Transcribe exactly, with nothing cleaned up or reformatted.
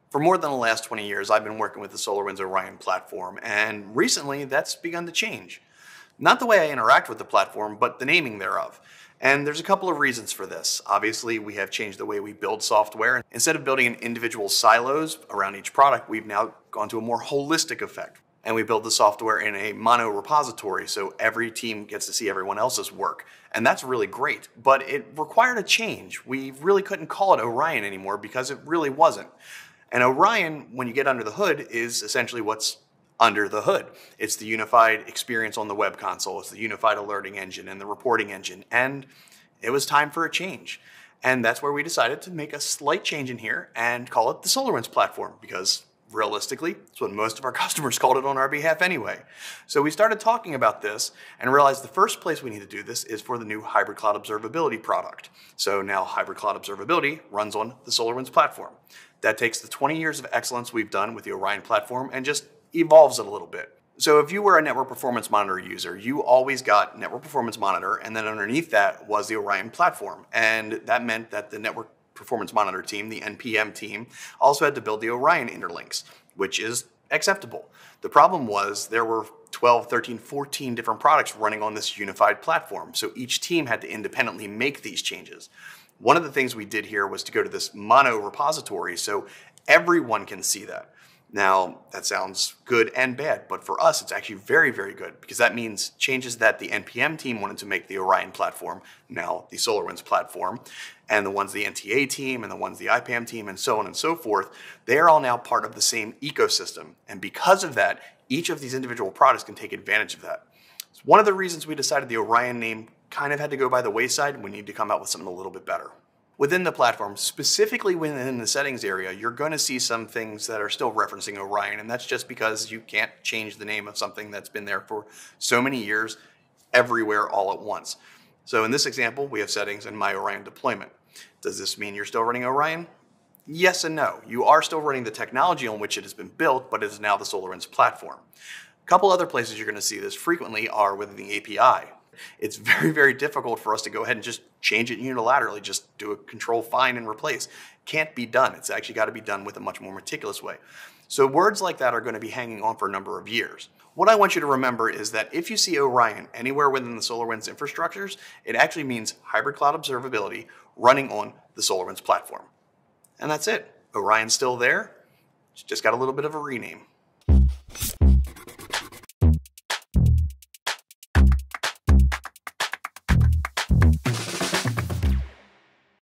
For more than the last twenty years, I've been working with the SolarWinds Orion Platform, and recently that's begun to change. Not the way I interact with the platform, but the naming thereof. And there's a couple of reasons for this. Obviously, we have changed the way we build software. Instead of building in individual silos around each product, we've now gone to a more holistic effect. And we build the software in a mono repository, so every team gets to see everyone else's work. And that's really great, but it required a change. We really couldn't call it Orion anymore because it really wasn't. And Orion, when you get under the hood, is essentially what's under the hood. It's the unified experience on the web console. It's the unified alerting engine and the reporting engine. And it was time for a change. And that's where we decided to make a slight change in here and call it the SolarWinds Platform, because realistically, it's what most of our customers called it on our behalf anyway. So we started talking about this and realized the first place we need to do this is for the new Hybrid Cloud Observability product. So now Hybrid Cloud Observability runs on the SolarWinds Platform. That takes the twenty years of excellence we've done with the Orion Platform and just evolves it a little bit. So if you were a Network Performance Monitor user, you always got Network Performance Monitor, and then underneath that was the Orion Platform. And that meant that the Network Performance Monitor team, the N P M team, also had to build the Orion interlinks, which is acceptable. The problem was there were twelve, thirteen, fourteen different products running on this unified platform, so each team had to independently make these changes. One of the things we did here was to go to this mono repository so everyone can see that. Now, that sounds good and bad, but for us, it's actually very, very good, because that means changes that the N P M team wanted to make the Orion platform, now the SolarWinds platform, and the ones the N T A team and the ones the I PAM team and so on and so forth, they are all now part of the same ecosystem. And because of that, each of these individual products can take advantage of that. It's one of the reasons we decided the Orion name kind of had to go by the wayside, and we need to come out with something a little bit better. Within the platform, specifically within the settings area, you're going to see some things that are still referencing Orion, and that's just because you can't change the name of something that's been there for so many years everywhere all at once. So in this example, we have settings in My Orion Deployment. Does this mean you're still running Orion? Yes and no. You are still running the technology on which it has been built, but it is now the SolarWinds platform. A couple other places you're going to see this frequently are within the A P I. It's very, very difficult for us to go ahead and just change it unilaterally, just do a control find and replace. Can't be done. It's actually got to be done with a much more meticulous way. So words like that are going to be hanging on for a number of years. What I want you to remember is that if you see Orion anywhere within the SolarWinds infrastructures, it actually means Hybrid Cloud Observability running on the SolarWinds platform. And that's it. Orion's still there. It's just got a little bit of a rename.